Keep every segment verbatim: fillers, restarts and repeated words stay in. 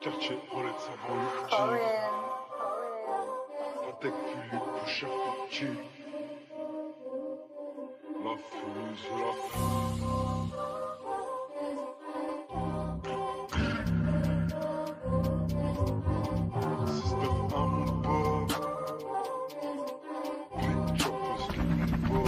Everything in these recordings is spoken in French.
Quartier, relève sa banlieue, For real. Patek Philippe, Boucher, Petit. La fuse, la fuse. Système un, mon pote. Big Choppers, Big Boy.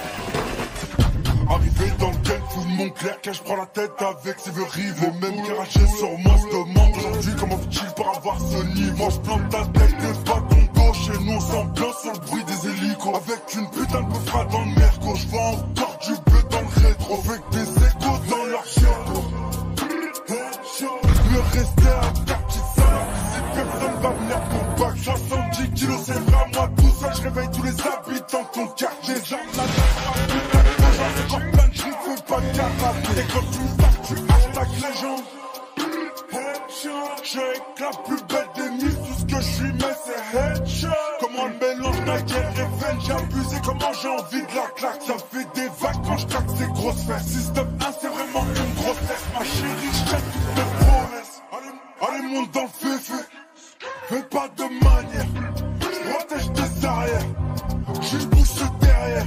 Arrivé dans le game, tout le monde clair, que je prends la tête avec ses rives. Les mêmes garagés sur moi se demandent aujourd'hui comment fait-il par avoir ce niveau. Moi je plante ta tête et pas ton dos. Chez nous on s'ambiance sur le bruit des hélicos. Avec une putain de peufra dans le merco. Je vois encore du bœuf dans le rétro. Avec des échos dans leur ghetto. Me rester à ta petite salle. Si personne va venir pour bac, soixante-dix kilos c'est vrai à moi tout seul. Je réveille tous les habitants de ton quartier. Genre la putain de gens, c'est encore plein de chiffres, fais pas de karaté. Et quand tu me tapes, tu hashtag légende. Je suis avec la plus belle des mises, tout ce que je suis, mais c'est headshot. Comment le mélange naguère et veine, j'ai abusé, comment j'ai envie de la claque. Ça fait des vagues quand je claque ces grosses fesses. Système un, c'est vraiment une grossesse. Ma chérie, je jette toutes mes promesses. Allez, allez, monte dans le féfé. Fais pas de manière. Je protège tes arrières. Je bouge ce derrière.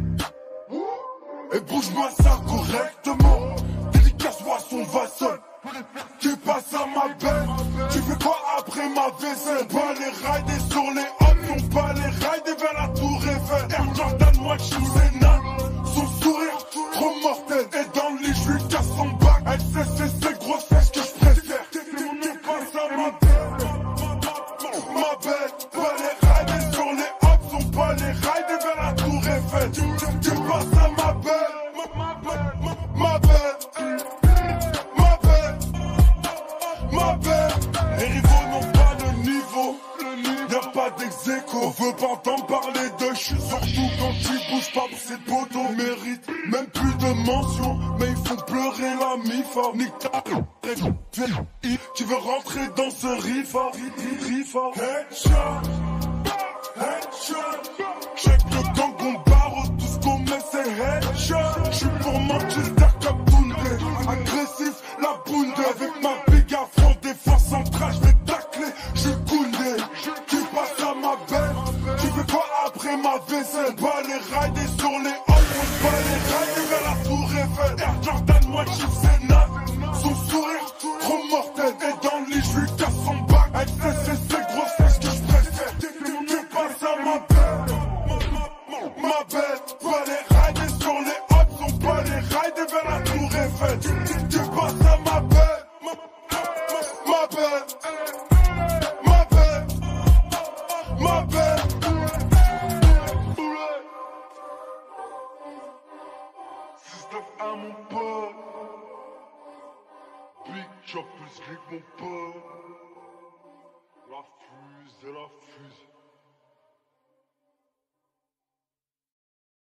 Et bouge-moi ça correctement. Délicace, boisson, va seul. Tu passes à ma belle. Tu fais quoi après ma vaisselle? Pas les rides sur les hops, non pas les rides vers la tour Eiffel. Air Jordan, moi je suis Zénan. Son sourire, trop mortel. Et dans le lit, je lui casse son bac. Elle sait, c'est ses grossesses que je préfère. Tu passes à ma belle. Ma belle, pas les rides sur les hops, sont pas les rides vers la tour Eiffel. Tu passes à ma belle. Ma belle, ma belle. Ma belle, les rivaux n'ont pas le niveau, y'a pas d'ex-écho. On veut pas entendre parler de chute, surtout quand tu bouges pas pour ces potos. Mérite même plus de mention, mais ils font pleurer la mifa. Nique ta tu veux rentrer dans ce rifa, rifa. Headshot, headshot. Check le gang, on barre, tout ce qu'on met c'est headshot. J'suis pour Manchester comme Koundé, agressif, la bounde avec ma big affront, défense centrale, j'vais tacler, j'suis Koundé. Tu passes à ma belle, tu fais quoi après ma vaisselle? Pas les rides sur les hops, pas les rides vers la tour Eiffel. Air Jordan, moi j'suis Zénan. Son sourire, trop mortel. Et dans le lit, j'lui casse son bac. Elle sait, c'est ses grossesses que j'préfère. Tu passes à ma belle. Ma belle, pas les rides sur les hops, sont pas les rides vers la tour Eiffel. Tu passes à ma belle. Ma belle. Ma belle. Ma belle. Système un, mon pote. Big Choppers, Big mon pote. La fuse et la fuse.